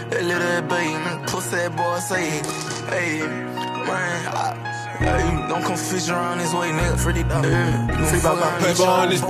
That little baby, pussy boy say, hey, man, hey, don't come fish around this way, nigga. Free dog. Free ball on this.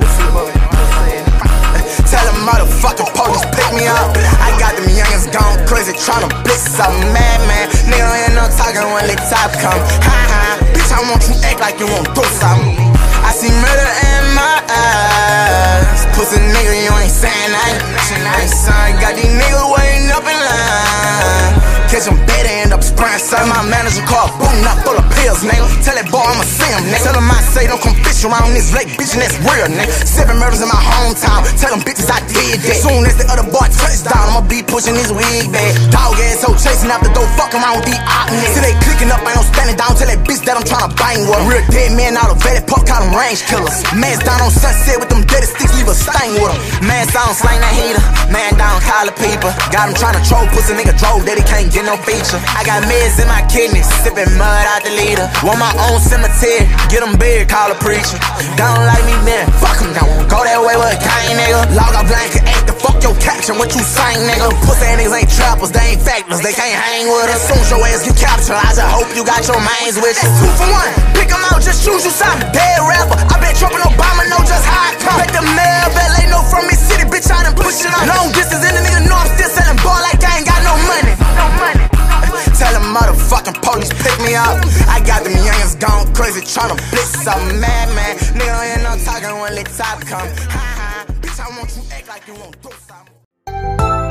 Tell them motherfucking police pick me up. I got them youngins gone crazy tryna blitz something. Man, nigga don't hear no talking when the top come. Ha ha, bitch, I want you act like you won't do something. I see murder in my eyes. Pussy nigga, you ain't saying nothing. Son, got these niggas waiting up in line. Catch them better, end up spraying. Son, my manager car booting up full of pills, nigga. Tell that boy I'ma see him, nigga. Tell him I say don't come fish around this lake, bitch, and that's real, nigga. 7 murders in my hometown. Tell them bitches I did that. Soon as the other boy touchdown, I'ma be pushing this wig back. Dog ass hoe chasing after dough, fuck around with these op niggas. See they clicking up, ain't no standing down. Tell that bitch that I'm tryna bang with them. Real dead man out of vetted pop, call them range killers. Man's down on Sunset with them dirty sticks, leave a stain with them. Man's down, slang that heater. Man down, call the people. Got him tryna troll, pussy nigga drove that he can't get no feature. I got meds in my kidneys, sipping mud out the leader. Want my own cemetery, get them big, call a preacher. Don't like me, man, fuck him, don't go that way with a gang, nigga. Log out blanket, ain't the fuck your caption, what you saying, nigga. Pussy niggas ain't trappers, they ain't factors, they can't hang with us. Soon as your ass get captured, I just hope you got your mains with you. That's 2 for 1, pick them out, just choose you something. Dead rapper, I bet Trump and Obama know just how I come. Bet the mail, LA know from me city, bitch, I done push it on. Long distance in the nigga know I'm still selling ball like I ain't got no money. Tell them motherfucking police pick me up. I got them youngins gone crazy tryna blitz something. Man, nigga don't hear no talking when the top come. Ha ha, bitch, I want you act like you won't do something.